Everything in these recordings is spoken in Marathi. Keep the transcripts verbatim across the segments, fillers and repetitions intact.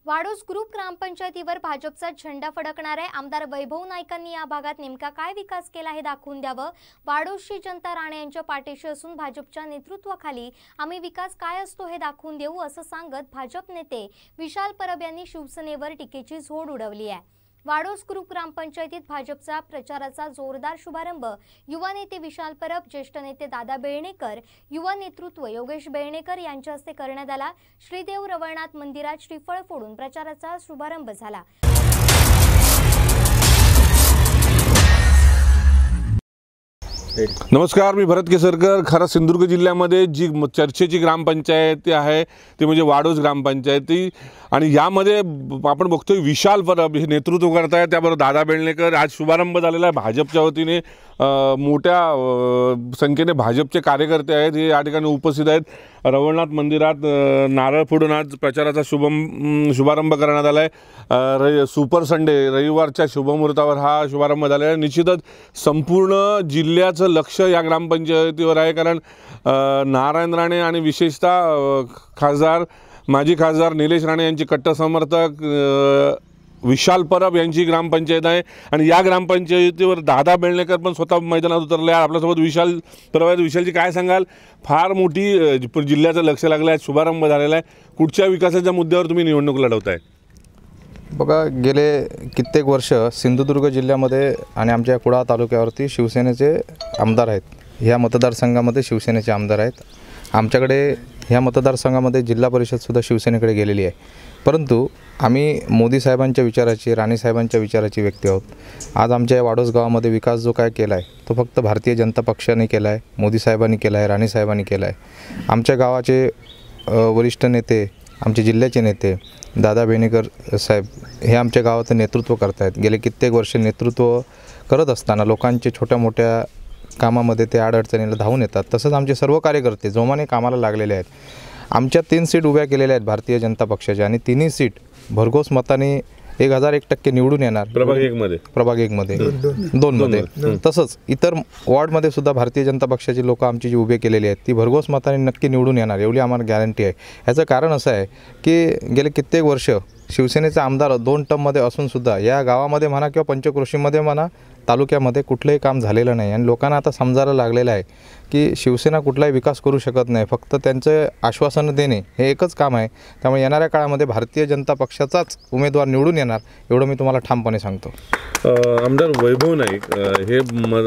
वाडोस ग्रुप ग्रामपंचायतीवर भाजपचा झेंडा फडकणार आहे। आमदार वैभव नाईकांनी या भागात नेमका काय विकास केला हे दाखवून द्यावं। वाडोसची जनता राणे यांच्या पाठीशी असून भाजपच्या नेतृत्वाखाली आम्ही विकास काय असतो हे दाखवून देऊ असं सांगत भाजप नेते विशाल परब यांनी शिवसेनेवर टीकेची झोड उडवली आहे। वाडोस ग्रुप ग्रामपंचायतीत भाजपचा प्रचाराचा जोरदार शुभारंभ युवा नेते विशाल परब, ज्येष्ठ नेते दादा बेळणेकर, युवा नेतृत्व योगेश बेळणेकर यांच्या हस्ते करण्यात आला। श्रीदेव रवळनाथ मंदिरात श्रीफळ फोडून प्रचाराचा शुभारंभ झाला। नमस्कार, मी भरत केसरकर। खरं सिंधुदुर्ग जिल्ह्यामध्ये जी चर्चेची ग्रामपंचायत आहे ती म्हणजे वाडोस ग्रामपंचायती आणि यामध्ये आपण बघतोय विशाल परब हे नेतृत्व करत आहेत। त्याबरोबर दादा बेळणेकर आज शुभारंभ झालेला आहे भाजपच्या वतीने। मोठ्या संख्येने भाजपचे कार्यकर्ते आहेत हे या ठिकाणी उपस्थित आहेत। रवळनाथ मंदिरात नारळ फोडून आज प्रचाराचा शुभम शुभारंभ करण्यात आला आहे। सुपर संडे रविवारच्या शुभमुहूर्तावर हा शुभारंभ झालेला आहे। निश्चितच संपूर्ण जिल्ह्याचं लक्ष या ग्रामपंचायतीवर आहे, कारण नारायण राणे आणि विशेषतः खासदार माजी खासदार निलेश राणे यांचे कट्टर समर्थक विशाल परब यांची ग्रामपंचायत आहे आणि या ग्रामपंचायतीवर दादा बेळणेकर पण स्वतः मैदानात उतरले आहेत। आपल्यासोबत विशाल परब आहेत। विशालजी, काय सांगाल? फार मोठी जिल्ह्याचं लक्ष लागलं आहे, शुभारंभ झालेला आहे। कुठच्या विकासाच्या मुद्द्यावर तुम्ही निवडणूक लढवताय? बघा, गेले कित्येक वर्ष सिंधुदुर्ग जिल्ह्यामध्ये आणि आमच्या कुडाळ तालुक्यावरती शिवसेनेचे आमदार आहेत। ह्या मतदारसंघामध्ये शिवसेनेचे आमदार आहेत। आमच्याकडे ह्या मतदारसंघामध्ये जिल्हा परिषदसुद्धा शिवसेनेकडे गेलेली आहे, परंतु आम्ही मोदी साहेबांच्या विचाराची, राणे साहेबांच्या विचाराची व्यक्ती आहोत। आज आमच्या वाडोस गावामध्ये विकास जो काय केला आहे तो फक्त भारतीय जनता पक्षाने केला आहे, मोदी साहेबांनी केला आहे, राणे साहेबांनी केला आहे। आमच्या गावाचे वरिष्ठ नेते, आमचे जिल्ह्याचे नेते दादा बेळणेकर साहेब हे आमच्या गावाचं नेतृत्व करत आहेत। गेले कित्येक वर्ष नेतृत्व करत असताना लोकांचे छोट्या मोठ्या कामामध्ये ते अडचणीला धावून येतात। तसंच आमचे सर्व कार्यकर्ते जोमाने कामाला लागलेले आहेत। आमच्या तीन सीट उभ्या केलेल्या आहेत भारतीय जनता पक्षाच्या आणि तिन्ही सीट भरघोस मताने एक हजार एक टक्के निवडून येणार। प्रभाग एक मध्ये प्रभाग एक मध्ये दोन मध्ये तसंच इतर वॉर्डमध्ये सुद्धा भारतीय जनता पक्षाची लोक आमची जी उभे केलेली आहेत ती भरघोस मताने नक्की निवडून येणार, एवढी आम्हाला गॅरंटी आहे। याचं कारण असं आहे की गेले कित्येक वर्ष शिवसेनेचे आमदार दोन टर्ममध्ये असूनसुद्धा या गावामध्ये म्हणा किंवा पंचक्रोशीमध्ये म्हणा तालुक्यामध्ये कुठलंही काम झालेलं नाही आणि लोकांना आता समजायला लागलेलं आहे की शिवसेना कुठलाही विकास करू शकत नाही, फक्त त्यांचं आश्वासन देणे हे एकच काम आहे। त्यामुळे येणाऱ्या काळामध्ये भारतीय जनता पक्षाचाच उमेदवार निवडून येणार, एवढं मी तुम्हाला ठामपणे सांगतो। आमदार वैभव नाईक हे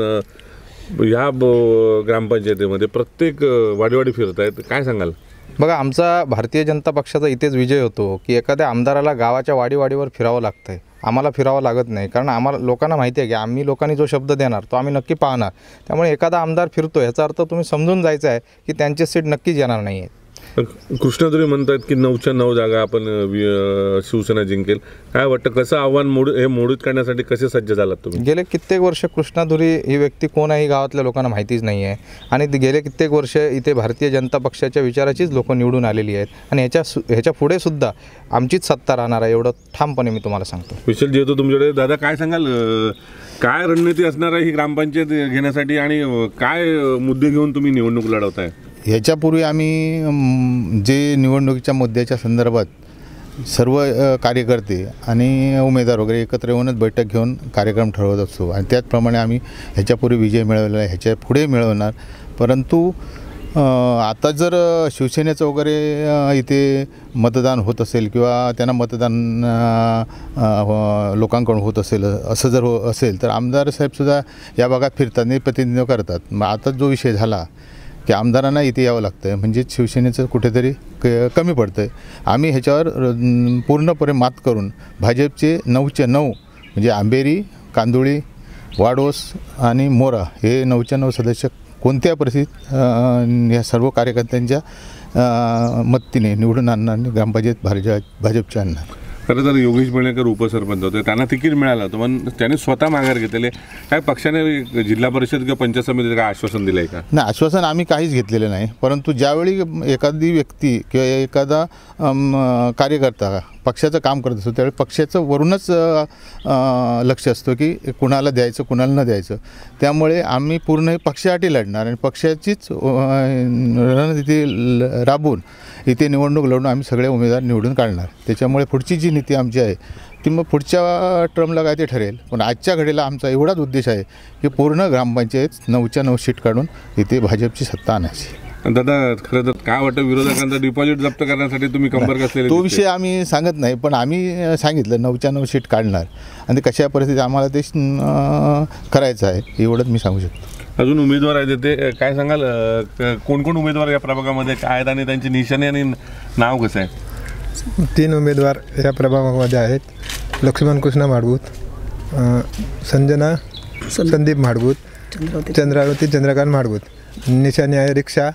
ह्या ग्रामपंचायतीमध्ये प्रत्येक वाडीवाडी फिरत आहेत, काय सांगाल? बघा, आमचा भारतीय जनता पक्षाचा इथेच विजय होतो की एखाद्या आमदाराला गावाच्या वाडीवाडीवर फिरावं लागतं आहे, आम्हाला फिरावं लागत नाही। कारण आम्हाला लोकांना माहिती आहे की आम्ही लोकांनी जो शब्द देणार तो आम्ही नक्की पाहणार। त्यामुळे एखादा आमदार फिरतो याचा अर्थ तुम्ही समजून जायचं आहे की त्यांची सीट नक्कीच येणार नाही आहे। कृष्णाधुरी म्हणतात की नऊच्या नऊ जागा आपण शिवसेना जिंकेल, काय वाटतं? कसं आव्हान मोड हे मोडीत काढण्यासाठी कसे सज्ज झालात तुम्ही? गेले कित्येक वर्ष कृष्णाधुरी ही व्यक्ती कोण आहे गावातल्या लोकांना माहितीच नाही आहे आणि गेले कित्येक वर्ष इथे भारतीय जनता पक्षाच्या विचाराचीच लोक निवडून आलेली आहेत आणि ह्याच्या ह्याच्या पुढे सुद्धा आमचीच सत्ता राहणार आहे, एवढं ठामपणे मी तुम्हाला सांगतो। विशाल जी, येतो तुमच्याकडे। दादा, काय सांगाल? काय रणनीती असणार आहे ही ग्रामपंचायत घेण्यासाठी आणि काय मुद्दे घेऊन तुम्ही निवडणूक लढवताय? ह्याच्यापूर्वी आम्ही जे निवडणुकीच्या मुद्द्याच्या संदर्भात सर्व कार्यकर्ते आणि उमेदवार वगैरे एकत्र येऊनच बैठक घेऊन कार्यक्रम ठरवत असतो आणि त्याचप्रमाणे आम्ही ह्याच्यापूर्वी विजय मिळवलेला आहे, ह्याच्या पुढे मिळवणार। परंतु आता जर शिवसेनेचं वगैरे इथे मतदान होत असेल किंवा त्यांना मतदान लोकांकडून होत असेल असं जर हो असेल तर आमदार साहेबसुद्धा या भागात फिरतात, प्रतिनिधित्व करतात। मग आता जो विषय झाला की आमदारांना इथे यावं लागतं आहे म्हणजेच शिवसेनेचं कुठेतरी क कमी पडतं आहे। आम्ही ह्याच्यावर पूर्णपणे मात करून भाजपचे नऊचे नऊ म्हणजे आंबेरी, कांदुळी, वाडोस आणि मोरा हे नऊच्या नऊ सदस्य कोणत्या परिस्थितीत या सर्व कार्यकर्त्यांच्या मदतीने निवडून आणणार आणि ग्रामपंचायत भाजप भाजपच्या आणणार। खरं तर योगेश बेळणेकर उपसरपंच होते, त्यांना तिकीट मिळालं होतं पण त्यांनी स्वतः माघार घेतलेले। काय पक्षाने जिल्हा परिषद किंवा पंचायत समितीचं काय आश्वासन दिलं आहे का? नाही, आश्वासन आम्ही काहीच घेतलेलं नाही, परंतु ज्यावेळी एखादी व्यक्ती किंवा एखादा कार्यकर्ता पक्षाचं काम करत असतो त्यावेळी पक्षाचं वरूनच अ, अ, लक्ष असतं की कुणाला द्यायचं कुणाला न द्यायचं. त्यामुळे आम्ही पूर्ण पक्षासाठी लढणार आणि पक्षाचीच अ, रणनीती ल- राबवून इथे निवडणूक लढून आम्ही सगळे उमेदवार निवडून काढणार. त्याच्यामुळे पुढची जी नीती आमची आहे ती मग पुढच्या टर्मला काय ते ठरेल, पण आजच्या घडीला आमचा एवढाच उद्देश आहे की पूर्ण ग्रामपंचायत नऊच्या नऊ सीट काढून इथे भाजपची सत्ता आणायची. दादा खरं तर काय वाटतं, विरोधकांचा डिपॉझिट जप्त करण्यासाठी तुम्ही कंबर कसलेले तो दिसते? विषय आम्ही सांगत नाही, पण आम्ही सांगितलं नऊच्या नऊ सीट काढणार आणि कशा परिस्थितीत आम्हाला ते अं, करायचं आहे एवढंच मी सांगू शकतो. अजून उमेदवार आहेत ते काय सांगाल, अ, क- कोण कोण उमेदवार या प्रभागामध्ये काय आहेत आणि त्यांची निशाणी आणि नाव कसं आहे? तीन उमेदवार या प्रभागामध्ये आहेत. लक्ष्मण कृष्ण माडगूत, अ, संजना संदीप माडगूत, चंद्रावती चंद्रकांत माडगूत. निशाणी आहे रिक्षा,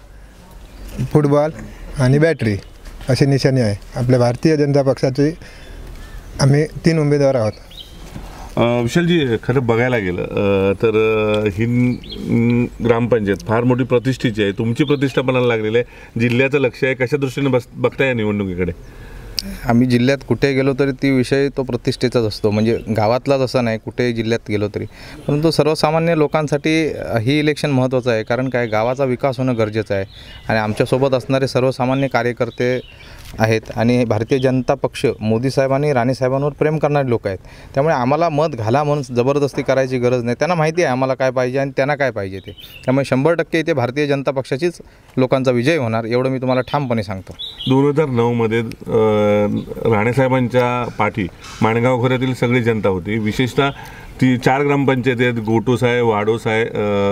फुटबॉल आणि बॅटरी अशी निशाणी आहे. आपल्या भारतीय जनता पक्षाची आम्ही तीन उमेदवार आहोत. अ, विशालजी खरं बघायला गेलं अ, तर अ, ही न- ग्रामपंचायत फार मोठी प्रतिष्ठेची आहे. तुमची प्रतिष्ठा पणाला लागलेली आहे, जिल्ह्याचं लक्ष आहे. कशा दृष्टीने बस बघताय या निवडणुकीकडे? आम्ही जिल्ह्यात कुठे गेलो तरी ती विषय तो प्रतिष्ठेचाच असतो. म्हणजे गावातलाच असं नाही, कुठेही जिल्ह्यात गेलो तरी. परंतु सर्वसामान्य लोकांसाठी ही इलेक्शन महत्त्वाचं आहे, कारण काय गावाचा विकास होणं गरजेचं आहे. आणि आमच्यासोबत असणारे सर्वसामान्य कार्यकर्ते आहेत आणि भारतीय जनता पक्ष मोदी साहेब आणि राणे साहेबांवर प्रेम करणारे लोक आहेत. त्यामुळे आम्हाला मत घाला म्हणून जबरदस्ती करायची गरज नाही. त्यांना माहिती आहे आम्हाला काय पाहिजे आणि त्यांना काय पाहिजे ते. त्यामुळे शंभर टक्के इथे भारतीय जनता पक्षाचीच लोकांचा विजय होणार, एवढं मी तुम्हाला ठामपणे सांगतो. दोन हजार नऊमध्ये राणेसाहेबांच्या पाठी माणगाव खोऱ्यातील सगळी जनता होती. विशेषतः ती चार ग्रामपंचायत आहेत, गोटूस आहे, वाडोस आहे,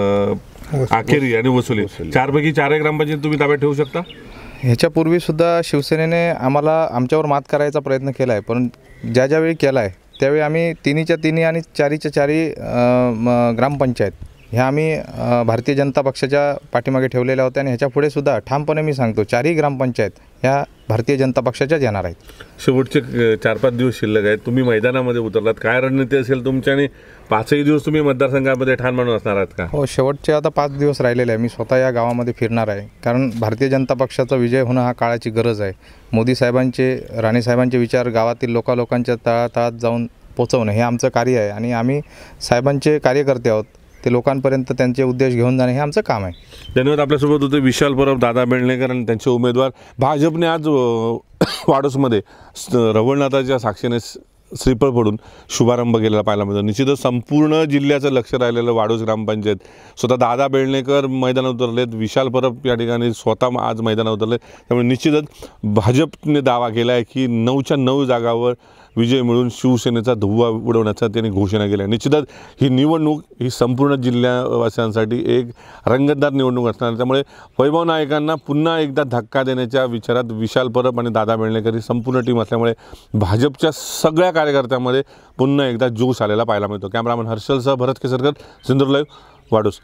अ, आखेरी आणि वसुली. चारपैकी चारही ग्रामपंचायत तुम्ही ताब्यात ठेवू शकता? ह्याच्यापूर्वीसुद्धा शिवसेनेने आम्हाला आमच्यावर मात करायचा प्रयत्न केला आहे, पण ज्या ज्यावेळी केला आहे त्यावेळी आम्ही तिन्हीच्या तिन्ही आणि चारीच्या चारी अ, म, ग्रामपंचायत ह्या आम्ही अ, भारतीय जनता पक्षाच्या पाठीमागे ठेवलेल्या होत्या. आणि ह्याच्या पुढे सुद्धा ठामपणे मी सांगतो चारही ग्रामपंचायत ह्या भारतीय जनता पक्षाच्याच येणार आहेत. शेवटचे अ, चार पाच दिवस शिल्लक आहेत, तुम्ही मैदानामध्ये उतरलात. काय रणनीती असेल तुमची आणि पाचही दिवस तुम्ही मतदारसंघामध्ये ठाण मानून असणार आहात का? हो, शेवटचे आता पाच दिवस राहिलेले आहे. मी स्वतः या गावामध्ये फिरणार आहे, कारण भारतीय जनता पक्षाचा विजय होणं हा काळाची गरज आहे. मोदी साहेबांचे राणे साहेबांचे विचार गावातील लोकालोकांच्या तळातळात जाऊन पोचवणं हे आमचं कार्य आहे. आणि आम्ही साहेबांचे कार्यकर्ते आहोत, ते लोकांपर्यंत त्यांचे उद्देश घेऊन जाणे हे आमचं काम आहे. धन्यवाद. आपल्यासोबत होते विशाल परब, दादा बेळणेकर आणि त्यांचे उमेदवार. भाजपने आज अ, वाडोसमध्ये स- रवळनाथाच्या साक्षीने स- श्रीफळ फोडून शुभारंभ केलेला पाहायला मिळतो. निश्चितच संपूर्ण जिल्ह्याचं लक्ष राहिलेलं वाडोस ग्रामपंचायत. स्वतः दादा बेळणेकर मैदानात उतरलेत, विशाल परब या ठिकाणी स्वतः आज मैदानात उतरले. त्यामुळे निश्चितच भाजपने दावा केला आहे की नऊच्या नऊ जागावर विजय मिळून शिवसेनेचा धुव्वा उडवण्याचा त्यांनी घोषणा केली आहे. निश्चितच ही निवडणूक ही संपूर्ण जिल्ह्यावासियांसाठी एक रंगतदार निवडणूक असणार. त्यामुळे वैभव नायकांना पुन्हा एकदा धक्का देण्याच्या विचारात विशाल परब आणि दादा बेळणेकर ही संपूर्ण टीम असल्यामुळे भाजपच्या सगळ्या कार्यकर्त्यांमध्ये पुन्हा एकदा जोश आलेला पाहायला मिळतो. कॅमेरामन हर्षलसह भरत केसरकर, सिंधुदुर्ग लाईव्ह, वाडोस.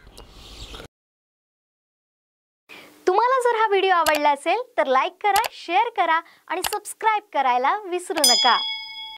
तुम्हाला जर हा व्हिडिओ आवडला असेल तर लाईक करा, शेअर करा आणि सबस्क्राईब करायला विसरू नका.